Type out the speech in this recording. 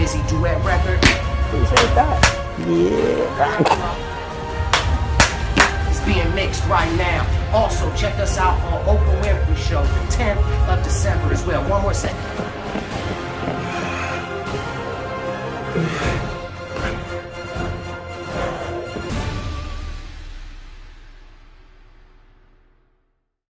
Jay-Z duet record. Appreciate that. Yeah. It's being mixed right now. Also, check us out on Oprah Winfrey Show, the 10th of December as well. One more second.